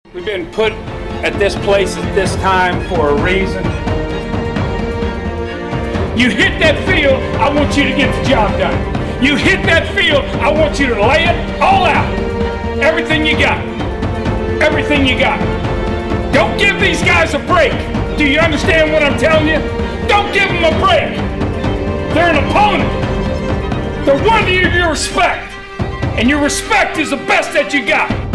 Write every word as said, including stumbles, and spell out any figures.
We've been put at this place at this time for a reason. You hit that field, I want you to get the job done. You hit that field, I want you to lay it all out. Everything you got. Everything you got. Don't give these guys a break. Do you understand what I'm telling you? Don't give them a break. They're an opponent. They're worthy of your respect. And your respect is the best that you got.